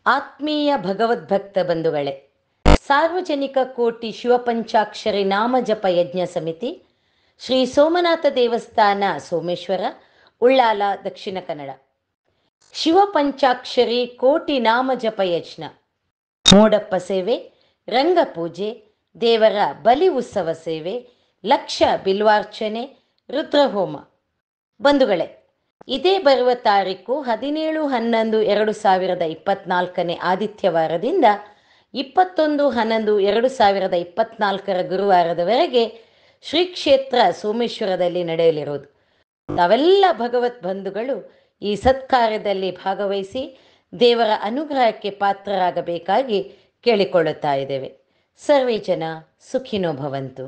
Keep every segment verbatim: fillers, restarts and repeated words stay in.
ಆತ್ಮೀಯ ಭಗವದ್ಭಕ್ತ ಬಂಧುಗಳೇ, ಸಾರ್ವಜನಿಕ ಕೋಟಿ ಶಿವಪಂಚಾಕ್ಷರಿ ನಾಮಜಪ ಯಜ್ಞ ಸಮಿತಿ, ಶ್ರೀ ಸೋಮನಾಥ ದೇವಸ್ಥಾನ, ಸೋಮೇಶ್ವರ, ಉಳ್ಳಾಲ, ದಕ್ಷಿಣ ಕನ್ನಡ. ಶಿವಪಂಚಾಕ್ಷರಿ ಕೋಟಿ ನಾಮಜಪ ಯಜ್ಞ, ಮೋಡಪ್ಪ ಸೇವೆ, ರಂಗಪೂಜೆ, ದೇವರ ಬಲಿ ಉತ್ಸವ ಸೇವೆ, ಲಕ್ಷ ಬಿಲ್ವಾರ್ಚನೆ, ರುದ್ರಹೋಮ. ಬಂಧುಗಳೇ, ಇದೇ ಬರುವ ತಾರೀಕು ಹದಿನೇಳು ಹನ್ನೊಂದು ಎರಡು ಸಾವಿರದ ಇಪ್ಪತ್ನಾಲ್ಕನೇ ಆದಿತ್ಯವಾರದಿಂದ ಇಪ್ಪತ್ತೊಂದು ಹನ್ನೊಂದು ಎರಡು ಸಾವಿರದ ಇಪ್ಪತ್ನಾಲ್ಕರ ಗುರುವಾರದವರೆಗೆ ಶ್ರೀ ಕ್ಷೇತ್ರ ಸೋಮೇಶ್ವರದಲ್ಲಿ ನಡೆಯಲಿರುವುದು. ತಾವೆಲ್ಲ ಭಗವತ್ ಬಂಧುಗಳು ಈ ಸತ್ಕಾರ್ಯದಲ್ಲಿ ಭಾಗವಹಿಸಿ ದೇವರ ಅನುಗ್ರಹಕ್ಕೆ ಪಾತ್ರರಾಗಬೇಕಾಗಿ ಕೇಳಿಕೊಳ್ಳುತ್ತಾ ಇದ್ದೇವೆ. ಸರ್ವೇ ಜನ ಸುಖಿನೋ ಭವಂತು.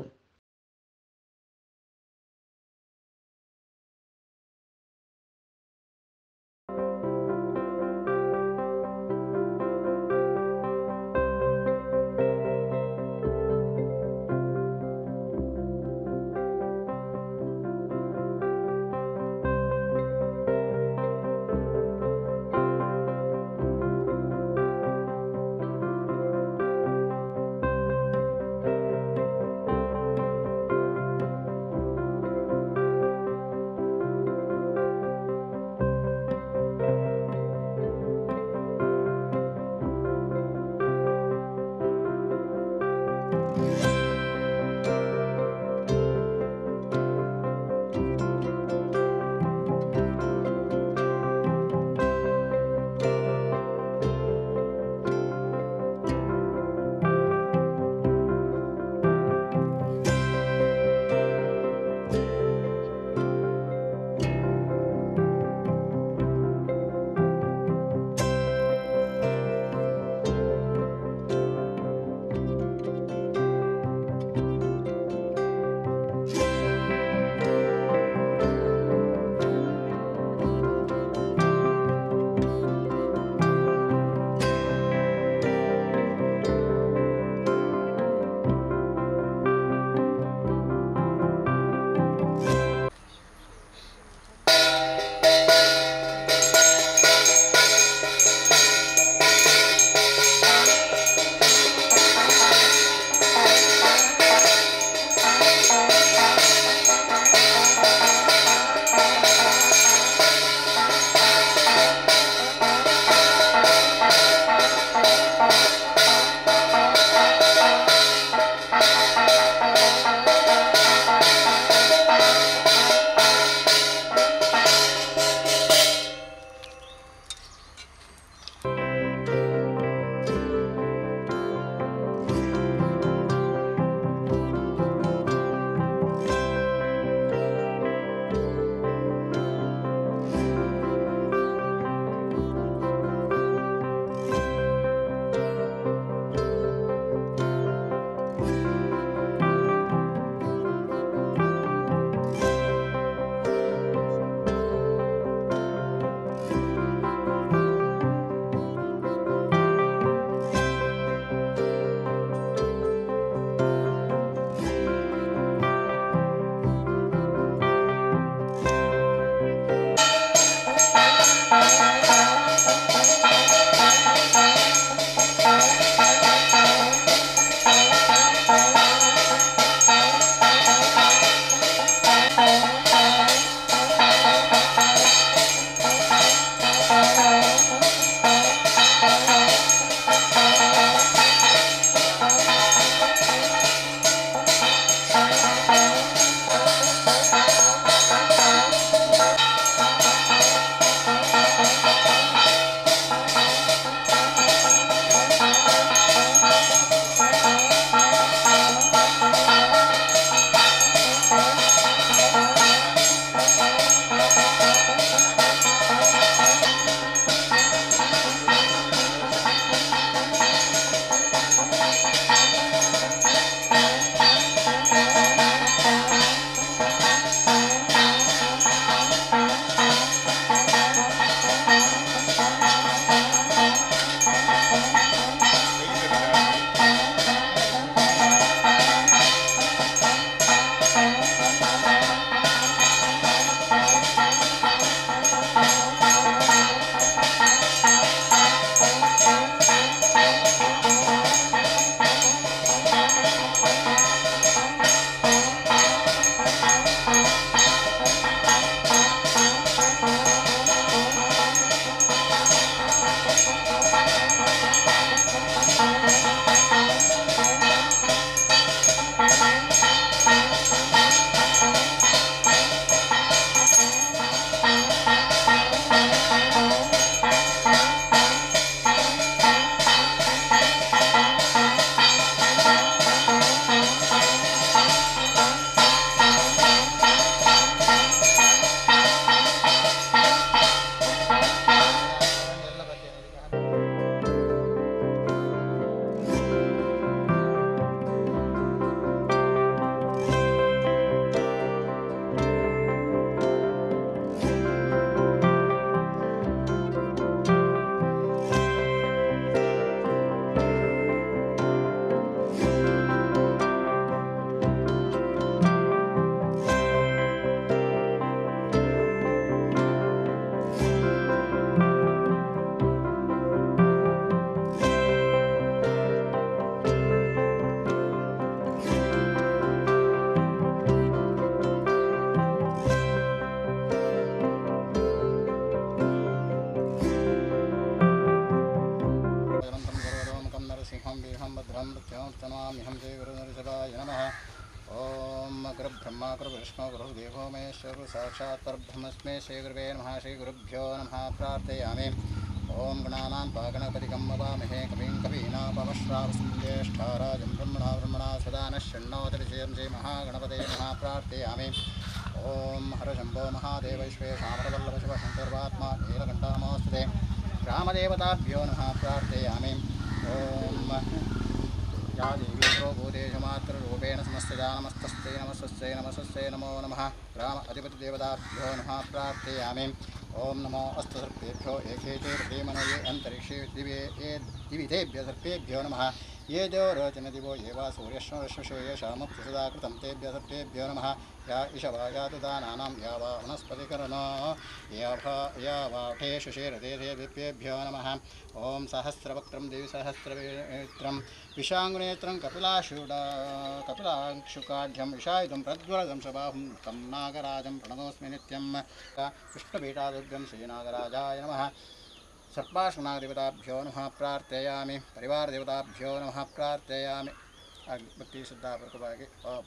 तनमाम्यहं श्री गुरुनरसिंहाय नमः। ओम गुरुब्रह्मा गुरुविष्णु गुरुदेवो महेश्वर साक्षात् परब्रह्मस्मै श्री गुरुवे नमः। श्री गुरुभ्यो नमः प्रार्थयामि। ओम गणानां गणपतिं ववामहे कविं कवीनापमश्रावसं ज्येष्ठाराजं ब्रह्मणा ब्रह्मणा सदा नः शृण्वोतिर्षियं श्री महागणपतये नमः प्रार्थयामि। ओम हर शंभो महादेव विश्वेशामरवल्लभ शिव शंकर्वात्मा नीलकण्ठनमोऽस्तुते। ग्रामदेवताभ्यो नमः प्रार्थयामि। ओम या देवी भूतेशमात्ररूपेण समस्तजा नमस्तस्यै नमस्तस्यै नमस्तस्यै नमो नमः। ग्राम अधिपतिदेवताभ्यो नमः प्रार्थयामि। ओम नमो अस्तु सर्पेभ्यो एकेते प्रदेमनो ये अंतरिक्षे दिवे ये दिवितेभ्य सर्पेभ्यो नमः। ये देवरोचन दिवो ये वा सूर्यश्वरश्वशो ये शामुक्ति सदा कृतं तेभ्य सर्पेभ्यो नमः। या ईशवा या दुदानानां या वा वनस्पतिकरणो या भा या वाठेषु शेरदेभ्यो नमः। ओम सहस्रवक्त्रं देवी सहस्रनेत्रं विशाङ्गुनेत्रं कपिलाशूडा कपिलांशुकाढ्यं विषायुधं प्रज्वलदं सबाहुं तं नागराजं प्रणतोऽस्मि नित्यं। विष्णुपीठादुर्गं श्रीनागराजाय नमः। सर्पाश्वनागदेवताभ्यो नमः प्रार्थयामि। परिवारदेवताभ्यो नमः प्रार्थयामि। ಭಕ್ತಿ ಶ್ರದ್ಧಾಪೂರ್ವಕವಾಗಿ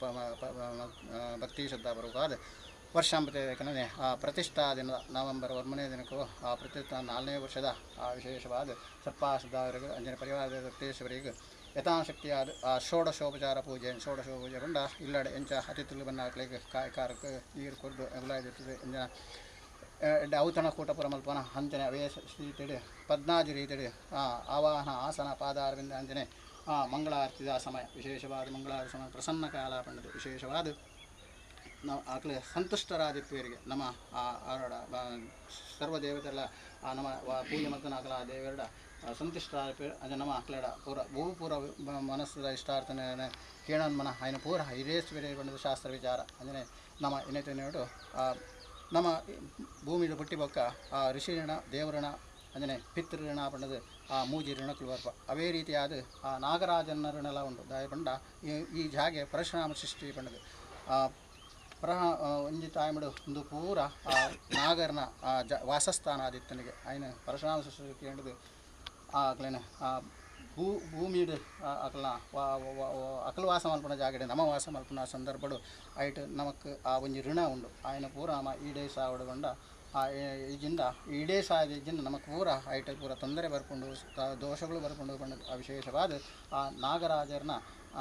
ಭಕ್ತಿ ಶ್ರದ್ಧಾಪೂರ್ವಕವಾದ ವರ್ಷಾಂಬತ್ತೇಕನೇ ಆ ಪ್ರತಿಷ್ಠಾ ದಿನದ ನವೆಂಬರ್ ಮೂರನೇ ದಿನಕ್ಕೂ ಆ ಪ್ರತಿಷ್ಠಾ ನಾಲ್ಕನೇ ವರ್ಷದ ಆ ವಿಶೇಷವಾದ ಸರ್ಪಾಶ್ರದ್ಧಾವರಿಗೆ ಅಂಜನೆ ಪರಿವಾರದ ಭಕ್ತೇಶ್ವರಿಗೆ ಯಥಾಶಕ್ತಿಯಾದ ಆ ಷೋಡಶೋಪಚಾರ ಪೂಜೆ ಷೋಡಶೋಪೂಜೆಗೊಂಡ ಇಲ್ಲಡೆ ಎಂಚ ಅತಿಥಿಗಳು ಬಂದ ಹಾಕ್ಲಿಕ್ಕೆ ಕಾಯಕಾರಕ್ಕೆ ನೀರು ಕೊರದು ಎಗುಲಾಯ್ದಿರ್ತದೆ ಎಂಜ ಎಡ್ಡೆ ಔತಣ ಕೂಟಪುರ ಮಲ್ಪನ ಅಂಜನೆ ಅವೇ ರೀತಿಡಿ ಪದ್ನಾಜು ರೀತಿಡಿ ಆವಾಹನ ಆಸನ ಪಾದಾರವಿಂದ ಅಂಜನೆ ಆ ಮಂಗಳಾರತಿದ ಸಮಯ ವಿಶೇಷವಾದ ಮಂಗಳಾರತಿ ಸಮಯ ಪ್ರಸನ್ನ ಕಾಲಾಪಣ್ಣದು ವಿಶೇಷವಾದ ನಾವು ಆಕಳೆ ಸಂತುಷ್ಟರಾದಿತ್ವರಿಗೆ ನಮ್ಮ ಆ ಆರಡ ಸರ್ವದೇವತೆಲ್ಲ ಆ ನಮ್ಮ ಪೂಜೆ ಮತ್ತು ಆಕಲ ಆ ದೇವರಡ ಸಂತುಷ್ಟರಾದ ಅದು ನಮ್ಮ ಆಕಳೆಡ ಪೂರ ಭೂ ಪೂರ ಮನಸ್ಸದ ಇಷ್ಟಾರ್ಥನೆ ಕೇಳನ್ ಮನ ఆయన ಪೂರ ಹಿರೇಶ್ವರಿ ಬಂಡದ ಶಾಸ್ತ್ರ ವಿಚಾರ ಅಂದರೆ ನಮ್ಮ ಏನೈತೆ ನೋಡು ನಮ್ಮ ಭೂಮಿ ಪುಟ್ಟಿ ಬೊಕ್ಕ ಆ ಋಷಿ ಋಣ ದೇವಋಣ ಅಂಜನೆ ಪಿತೃ ಋಣ ಪಂಡದು ಆ ಮೂಜಿ ಋಣಕ್ಕಳು ಬರ್ಪ ಅವೇ ರೀತಿಯಾದ ಆ ನಾಗರಾಜನ ಋಣೆಲ್ಲ ಉಂಟು ದಾಯ ಪಂಡ ಈ ಜಾಗೆ ಪರಶುರಾಮ ಸೃಷ್ಟಿ ಪಂಡದು ಆ ಪರ ಒಂಜಿ ತಾಯ್ಮಡು ಒಂದು ಪೂರ ಆ ನಾಗರನ ಆ ಜ ವಾಸಸ್ಥಾನ ಆದಿತ್ತನಿಗೆ ಆಯ್ನ ಪರಶುರಾಮ ಸೃಷ್ಟಿ ಕೇಳಿದು ಆಕಲೇನ ಆ ಭೂ ಭೂಮಿಡು ಅಕಲ್ನ ಅಕಲ್ ವಾಸ ಮಲ್ಪನ ಜಾಗಡೆ ನಮ ವಾಸ ಮಲ್ಪನ ಸಂದರ್ಭಡು ಐಟ್ ನಮಕ್ ಆ ಒಂಜಿ ಋಣ ಉಂಡು ಆಯ್ನ ಪೂರ ನಮ್ಮ ಈಡೇ ಸಾವಡುಗೊಂಡ ಆ ಈಜಿಂದ ಈಡೇ ಸಾಯದ ಈಜಿಂದ ನಮಗೆ ಪೂರ ಐಟ ಪೂರ ತೊಂದರೆ ಬರ್ಕೊಂಡು ದೋಷಗಳು ಬರ್ಕೊಂಡು ಬಂದ ಆ ವಿಶೇಷವಾದ ಆ ನಾಗರಾಜರನ್ನ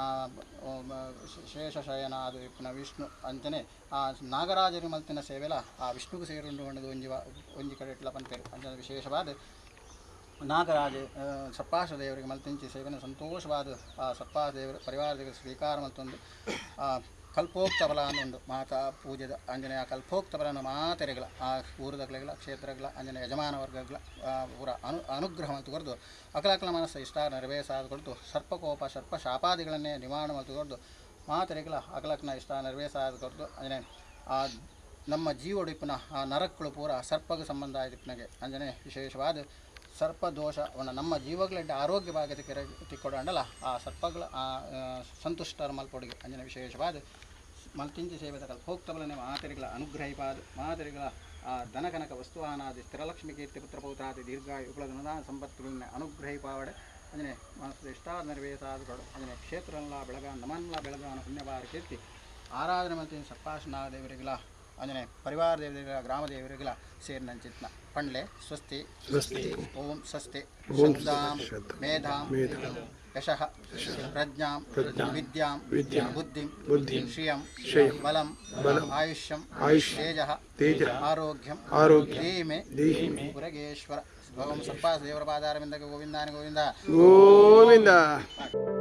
ಶೇಷಶಯನ ಅದು ಇಪ್ಪನ ವಿಷ್ಣು ಅಂತಲೇ ಆ ನಾಗರಾಜರು ಮಲ್ತಿನ ಸೇವೆಲ್ಲ ಆ ವಿಷ್ಣುಗೂ ಸೇರುಂಡು ಬಂಡದು ಒಂಜಿ ಒಂಜಿ ಕಡೆ ಇಟ್ಲ ಪಂತೇರು ಅಂತ ವಿಶೇಷವಾದ ನಾಗರಾಜ ಸಪ್ಪಾಶ ದೇವರಿಗೆ ಮಲ್ತಿಂಚಿ ಸೇವೆನ ಸಂತೋಷವಾದ ಆ ಸಪ್ಪಾಶ ದೇವರು ಪರಿವಾರ ದೇವರು ಸ್ವೀಕಾರ ಮಲ್ತೊಂದು ಕಲ್ಪೋಕ್ತ ಬಲ ಅನ್ನೊಂದು ಮಾತಾ ಪೂಜೆದ ಆಂಜನೇಯ ಕಲ್ಪೋಕ್ತ ಬಲನ ಮಾತೆರೆಗಳ ಆ ಊರದಗಳ ಕ್ಷೇತ್ರಗಳ ಆಂಜನೇಯ ಯಜಮಾನ ವರ್ಗಗಳ ಪೂರ ಅನು ಅನುಗ್ರಹ ಮತ್ತು ಕೊರದು ಅಕಲಕಲ ಮನಸ್ಸು ಇಷ್ಟ ನೆರವೇರಿಸಾದ ಕೊಡ್ತು ಸರ್ಪಕೋಪ ಸರ್ಪ ಶಾಪಾದಿಗಳನ್ನೇ ನಿವಾರಣೆ ಮತ್ತು ಕೊರದು ಮಾತೆರೆಗಳ ಅಕಲಕನ ಇಷ್ಟ ನೆರವೇರಿಸಾದ ಕೊರದು ಆಂಜನೇಯ ಆ ನಮ್ಮ ಜೀವೊಡಿಪಿನ ಆ ನರಕ್ಕಳು ಪೂರ ಸರ್ಪಗೆ ಸಂಬಂಧ ಆಯ್ತಿಪ್ಪನಾಗೆ ಆಂಜನೇಯ ವಿಶೇಷವಾದ ಸರ್ಪದೋಷವನ್ನು ನಮ್ಮ ಜೀವಗಳೆಡ್ಡ ಆರೋಗ್ಯವಾಗಿ ತಿಕ್ಕೊಡಂಡಲ್ಲ ಆ ಸರ್ಪಗಳ ಆ ಸಂತುಷ್ಟರ ಮಲ್ಪೊಡಿಗೆ ಅಂಜನ ವಿಶೇಷವಾದ ಮಲ್ತಿಂಚಿ ಸೇವೆದ ಕಲ್ಪೋಕ್ತಬಲನೆ ಮಾತೆರೆಗಳ ಅನುಗ್ರಹಿಪಾದ ಮಾತೆರೆಗಳ ಆ ಧನಕನಕ ವಸ್ತುವಾನಾದಿ ಸ್ಥಿರಲಕ್ಷ್ಮಿ ಕೀರ್ತಿ ಪುತ್ರ ಪೌತ್ರಾದಿ ದೀರ್ಘಾಯು ಉಪಲಧನದ ಸಂಪತ್ತುಗಳನ್ನ ಅನುಗ್ರಹಿಪಾವಡೆ ಅಂಜನೆ ಮನಸ್ಸು ಇಷ್ಟ ನೆರವೇರಿಸಾದುಗಳು ಅಂಜನೆ ಕ್ಷೇತ್ರಲ್ಲ ಬೆಳಗ ನಮನ್ಲ ಬೆಳಗಾನ ಪುಣ್ಯಭಾರ ಕೀರ್ತಿ ಆರಾಧನೆ ಮಲ್ತಿನ ಸರ್ಪಾಶನ ದೇವರಿಗಳ ಅಂಜನೆ ಪರಿವಾರ ದೇವರಿಗಳ ಗ್ರಾಮ ದೇವರಿಗಳ ಸೇರಿನ ಚಿತ್ನ ಪಂಡ್ಲೆ ಸ್ವಸ್ತಿ ಓಂ ಸ್ವಸ್ತಿ ಶ್ರದ್ಧಾಂ ಮೇಧಾಂ ಯಶಃ ಪ್ರಜ್ಞಾಂ ವಿದ್ಯಾಂ ಬುದ್ಧಿಂ ಶ್ರಿಯಂ ಬಲಂ ಆಯುಷ್ಯಂ ತೇಜಃ ಆರೋಗ್ಯಂ ಧೀಮೆ ಪುರಗೇಶ್ವರ ಭಗವಂತ ಸರ್ಪಾಸ ದೇವರ ಪಾದಾರವಿಂದ ಗೋವಿಂದಾನಿ ಗೋವಿಂದ ಗೋವಿಂದ.